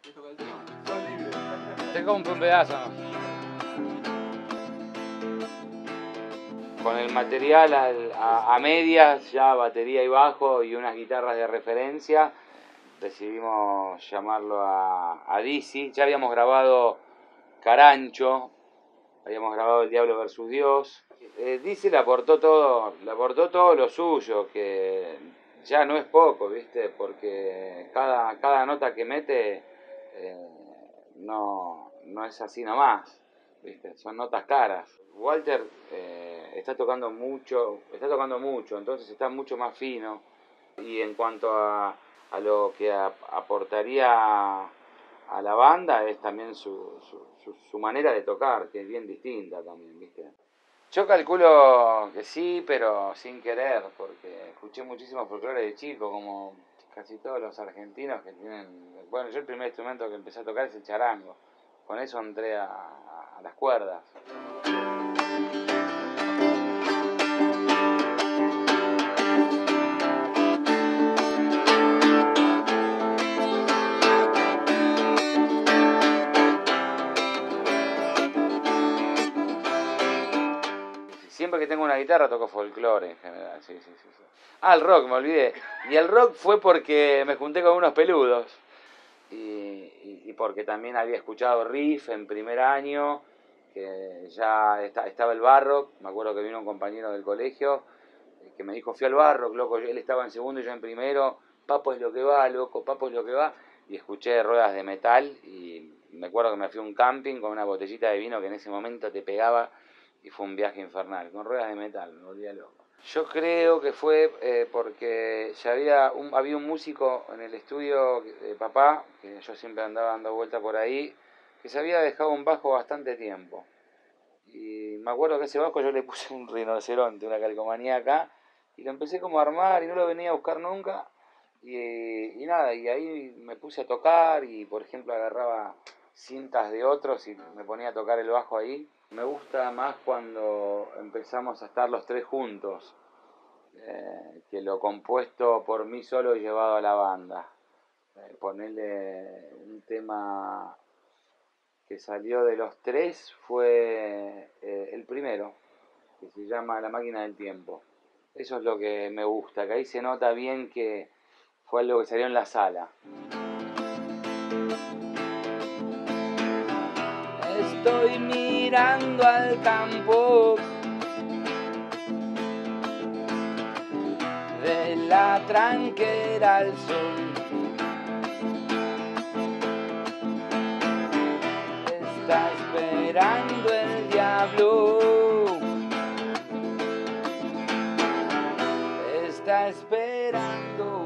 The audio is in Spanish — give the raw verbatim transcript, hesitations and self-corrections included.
Te compro un pedazo. Con el material al, a, a medias, ya batería y bajo y unas guitarras de referencia, decidimos llamarlo a, a Dizzy. Ya habíamos grabado Carancho, habíamos grabado El Diablo versus Dios. Eh, Dizzy le aportó todo, le aportó todo lo suyo, que ya no es poco, ¿viste? Porque cada, cada nota que mete eh, no, no es así nomás, ¿viste? Son notas caras. Walter eh, está tocando mucho, está tocando mucho, entonces está mucho más fino. Y en cuanto a, a lo que a, aportaría a la banda es también su, su, su, su manera de tocar, que es bien distinta también, ¿viste? Yo calculo que sí, pero sin querer, porque escuché muchísimo folclore de chico, como casi todos los argentinos que tienen... Bueno, yo el primer instrumento que empecé a tocar es el charango. Con eso entré a, a las cuerdas. Siempre que tengo una guitarra toco folclore en general, sí, sí, sí, sí. Ah, el rock, me olvidé. Y el rock fue porque me junté con unos peludos. Y, y, y porque también había escuchado Riff en primer año, que ya está, estaba el Barrock. Me acuerdo que vino un compañero del colegio que me dijo, fui al Barrock, loco, él estaba en segundo y yo en primero. Papo es lo que va, loco, Papo es lo que va. Y escuché Ruedas de Metal y me acuerdo que me fui a un camping con una botellita de vino que en ese momento te pegaba. Y fue un viaje infernal, con Ruedas de Metal, me volvía loco. Yo creo que fue eh, porque ya había un, había un músico en el estudio de papá, que yo siempre andaba dando vuelta por ahí, que se había dejado un bajo bastante tiempo. Y me acuerdo que ese bajo yo le puse un rinoceronte, una calcomanía acá, y lo empecé como a armar y no lo venía a buscar nunca. Y, y nada, y ahí me puse a tocar y por ejemplo agarraba cintas de otros y me ponía a tocar el bajo ahí. Me gusta más cuando empezamos a estar los tres juntos, eh, que lo compuesto por mí solo y llevado a la banda. Eh, ponerle un tema que salió de los tres fue eh, el primero, que se llama La Máquina del Tiempo. Eso es lo que me gusta, que ahí se nota bien que fue algo que salió en la sala. Estoy mirando al campo de la tranquera al sol. Está esperando el diablo. Está esperando